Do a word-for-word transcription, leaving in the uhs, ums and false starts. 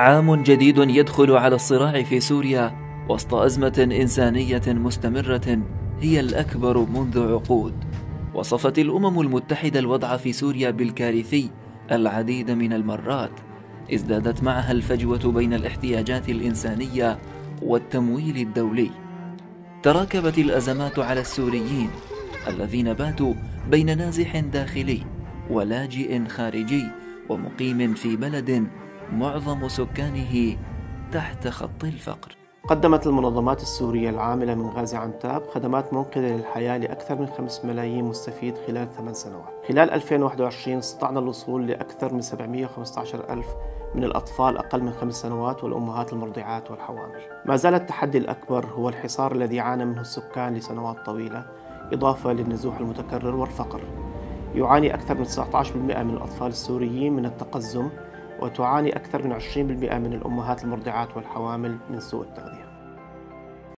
عام جديد يدخل على الصراع في سوريا وسط أزمة إنسانية مستمرة هي الأكبر منذ عقود. وصفت الأمم المتحدة الوضع في سوريا بالكارثي العديد من المرات. ازدادت معها الفجوة بين الاحتياجات الإنسانية والتمويل الدولي. تراكبت الأزمات على السوريين الذين باتوا بين نازح داخلي ولاجئ خارجي ومقيم في بلد معظم سكانه تحت خط الفقر. قدمت المنظمات السورية العاملة من غازي عنتاب خدمات منقذة للحياة لأكثر من خمسة ملايين مستفيد خلال ثمان سنوات. خلال ألفين وواحد وعشرين استطعنا الوصول لأكثر من سبعمئة وخمسة عشر ألف من الأطفال أقل من خمس سنوات والأمهات المرضعات والحوامل. ما زال التحدي الأكبر هو الحصار الذي عانى منه السكان لسنوات طويلة، إضافة للنزوح المتكرر والفقر. يعاني أكثر من تسعة عشر بالمئة من الأطفال السوريين من التقزم، وتعاني أكثر من عشرين بالمئة من الأمهات المرضعات والحوامل من سوء التغذية.